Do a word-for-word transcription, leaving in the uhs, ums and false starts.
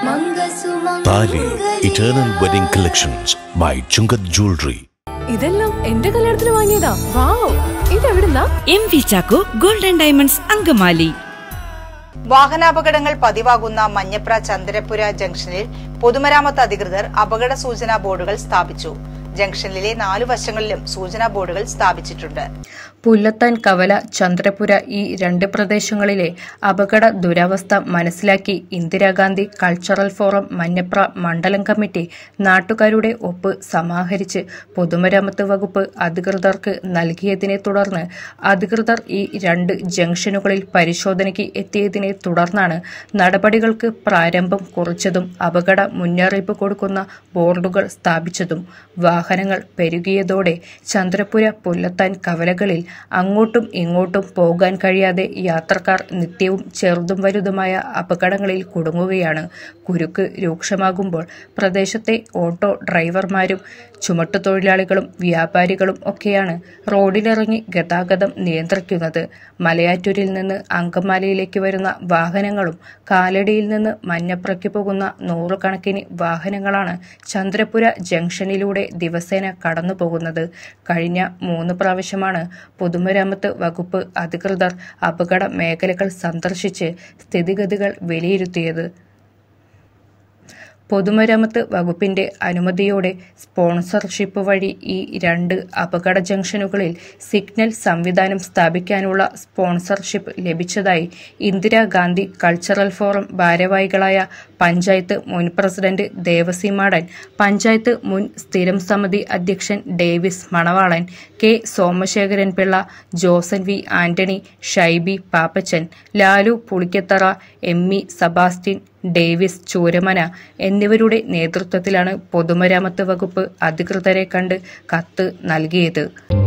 താലി eternal wedding collections by Chungath jewellery. ഇതെല്ലാം എന്റെ കല്യാണത്തിന് വാങ്ങിയതാ. വാവ്, ഇതെവിടുന്നാ? M V Chacko gold and diamonds Angamaly. വാഹനാപകടങ്ങൾ പതിവാകുന്ന മഞ്ഞപ്ര ചന്ദ്രപുര ജംഗ്ഷനിൽ പൊതുമരാമത്ത് അധികൃതർ അപകട സൂചനാ ബോർഡുകൾ സ്ഥാപിച്ചു. ജംഗ്ഷനിലെ നാലു വശങ്ങളിലും സൂചനാ ബോർഡുകൾ സ്ഥാപിച്ചിട്ടുണ്ട്. പുല്ലത്താൻ, കവല, ചന്ദ്രപുര ഈ രണ്ട് പ്രദേശങ്ങളിലെ അപകട ദുരവസ്ഥ മനസ്സിലാക്കി ഇന്ദിരാഗാന്ധി കൾച്ചറൽ ഫോറം മഞ്ഞപ്ര മണ്ഡലം കമ്മിറ്റി നാട്ടുകാരുടെ ഒപ്പ് സമാഹരിച്ച് പൊതുമരാമത്ത് വകുപ്പ് അധികൃതർക്ക് നൽകിയതിനെ തുടർന്ന് അധികൃതർ ഈ രണ്ട് ജംഗ്ഷനുകളിൽ പരിശോധനയ്ക്ക് എത്തിയതിനെ തുടർന്നാണ് നടപടികൾക്ക് പ്രാരംഭം കുറിച്ചതും അപകട മുന്നറിയിപ്പ് കൊടുക്കുന്ന ബോർഡുകൾ സ്ഥാപിച്ചതും. വാഹനങ്ങൾ പെരുകിയതോടെ ചന്ദ്രപുര, പുല്ലത്താൻ, കവലകളിൽ അങ്ങോട്ടും ഇങ്ങോട്ടും പോകാൻ കഴിയാതെ യാത്രക്കാർ നിത്യവും ചെറുതും വലുതുമായ അപകടങ്ങളിൽ കുടുങ്ങുകയാണ്. കുരുക്ക് രൂക്ഷമാകുമ്പോൾ പ്രദേശത്തെ ഓട്ടോ ഡ്രൈവർമാരും ചുമട്ടുതൊഴിലാളികളും വ്യാപാരികളും ഒക്കെയാണ് റോഡിലിറങ്ങി ഗതാഗതം നിയന്ത്രിക്കുന്നത്. മലയാറ്റൂരിൽ നിന്ന് അങ്കമാലിയിലേക്ക് വരുന്ന വാഹനങ്ങളും കാലടിയിൽ നിന്ന് മഞ്ഞപ്രയ്ക്ക് പോകുന്ന നൂറുകണക്കിന് വാഹനങ്ങളാണ് ചന്ദ്രപുര ജംഗ്ഷനിലൂടെ ദിവസേന കടന്നു പോകുന്നത്. കഴിഞ്ഞ മൂന്ന് പ്രാവശ്യമാണ് പൊതുമരാമത്ത് വകുപ്പ് അധികൃതർ അപകട മേഖലകൾ സന്ദർശിച്ച് സ്ഥിതിഗതികൾ വിലയിരുത്തിയത്. പൊതുമരാമത്ത് വകുപ്പിന്റെ അനുമതിയോടെ സ്പോൺസർഷിപ്പ് വഴി ഈ രണ്ട് അപകട ജംഗ്ഷനുകളിൽ സിഗ്നൽ സംവിധാനം സ്ഥാപിക്കാനുള്ള സ്പോൺസർഷിപ്പ് ലഭിച്ചതായി ഇന്ദിരാഗാന്ധി കൾച്ചറൽ ഫോറം ഭാരവാഹികളായ പഞ്ചായത്ത് മുൻ പ്രസിഡന്റ് ദേവസി മാടൻ, പഞ്ചായത്ത് മുൻ സ്ഥിരം സമിതി അധ്യക്ഷൻ Davis Manavalan, K Somasekharan Pillai, Josan V Antony, Shaibi Pappachan, Lalu Pulikkathara, M E Sebastian, Davis Chooramana എന്നിവരുടെ നേതൃത്വത്തിലാണ് പൊതുമരാമത്ത് വകുപ്പ് അധികൃതരെ കണ്ട് കത്ത് നൽകിയത്.